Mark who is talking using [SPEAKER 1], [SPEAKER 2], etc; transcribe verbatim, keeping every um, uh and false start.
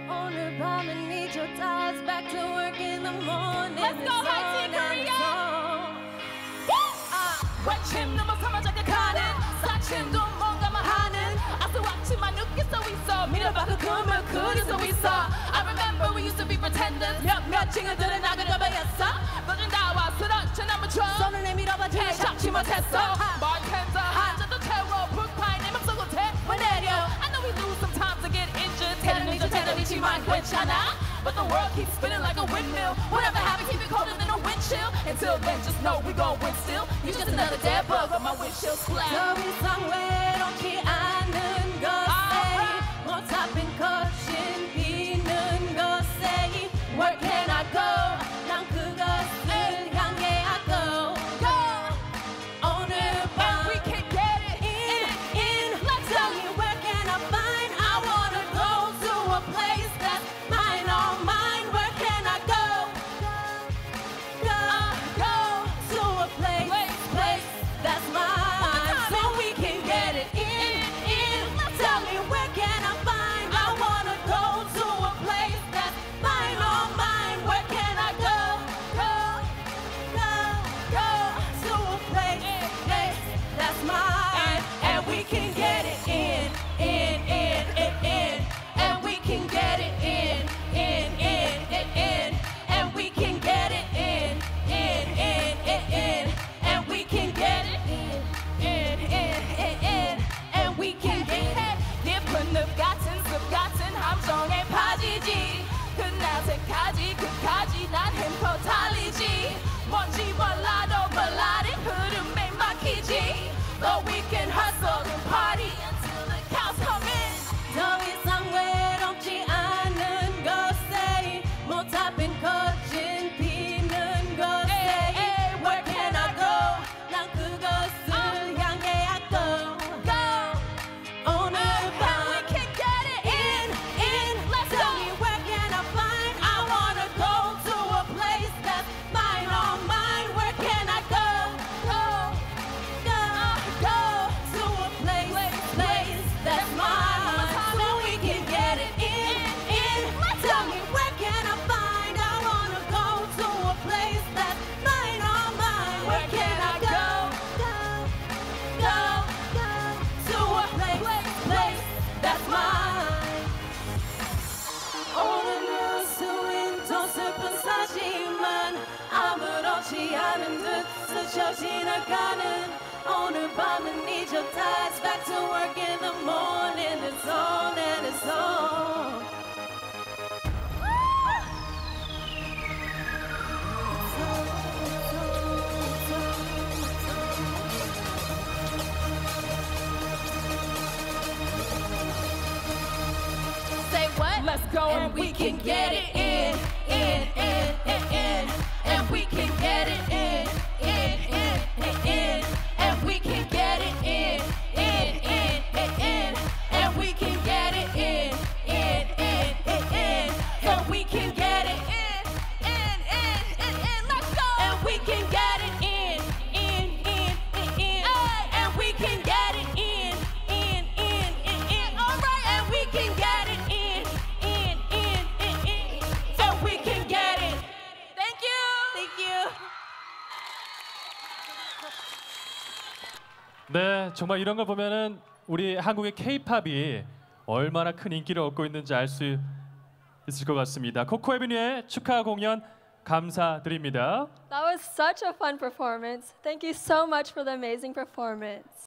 [SPEAKER 1] 오늘 밤은 need your ties back to work in the morning. Let's go, high tea Korea.
[SPEAKER 2] 외침 넘어서만 자극하는 사칭도 뭔가만 하는 아스왁치만 느낄 수 있어 미래봐 그 꿈을 그릴 수 있어 I remember we used to be pretenders 몇 층을들은 나그려봐였어 너는 나와 쓰러져 남은 추억
[SPEAKER 1] 손을 내밀어봐
[SPEAKER 2] 해 잡지 못했어 bartender 한 잔도 채워 북파인 내 맘속으로 태워내려 I know we lose sometimes to get injured 테러리죠 테러리지만 괜찮아 But the world keeps spinning like a windmill Whatever happens keep it colder than a wind chill Until then just know we gon' win still You're just another dead bug on my windshield splash
[SPEAKER 1] 더 이상 외롭지 않은 것에 못 잡힌 거친 비는 것에 Where can I go? 난 그것을 향해 I go Go 오늘 밤
[SPEAKER 2] And we can get it
[SPEAKER 1] in, in Let's tell me where can I find I wanna go to a place that's mine, all mine Where can I go? Go, go to a place, place that's mine So we can get it in, in Tell me where can I find I wanna go to a place that's mine, all mine Where can I go? Go, go, go to a place, place that's mine And we can get it in, in, in, in, in And we can get it in, in, in, in, in And we can get it in, in, in, in, in And we can get it in, in, in, in, in And we can get it
[SPEAKER 2] 깊은 늪 같은 숲 같은 함정에 빠지지 끝날 때까지 끝까지 난 햄퍼 달리지 뭔지 몰라도 몰라린 흐름에 막히지 But we can hustle and party until the cows come in
[SPEAKER 1] 더 이상 외롭지 않은 것에 못 잡힌 거친 비는 것에 Where can I go? 난 그것을 향해 I go Go 오늘 밤
[SPEAKER 2] we can get it
[SPEAKER 1] in, in
[SPEAKER 2] Let's
[SPEAKER 1] Tell
[SPEAKER 2] go.
[SPEAKER 1] me where can I find I wanna go to a place that's mine, all mine Where can I go? Go, go, go to a place, place that's mine So we can get it in, in Tell me where can I find I wanna go to a place that's mine, all mine Where can I go? Go, go, go to a place, place that's mine 오늘은 수인도 슬픈 사지만 아무렇지 않은 듯 스쳐 지나가는 오늘 밤은 need your ties back to work in the morning It's on and it's on
[SPEAKER 2] Say what? Let's go and we can get it in, in, in, in, in. And we can get it in, in, in, in, in. And we can get it in, in, in, in, in. And we can get it in, in, in, in, in. And we can get it in, in, in, in, in. Let's go. And we can get it in, in, in, in, in. And we can get it in, in, in, in, in. All right. And we can get it in, in, in, in, in. And we can get it. Thank you.
[SPEAKER 1] Thank you
[SPEAKER 3] 네, 정말 이런 걸 보면은 우리 한국의 K-팝이 얼마나 큰 인기를 얻고 있는지 알 수 있을 것 같습니다. 코코 에비뉴의 축하 공연 감사드립니다.
[SPEAKER 4] That was such a fun performance. Thank you so much for the amazing performance.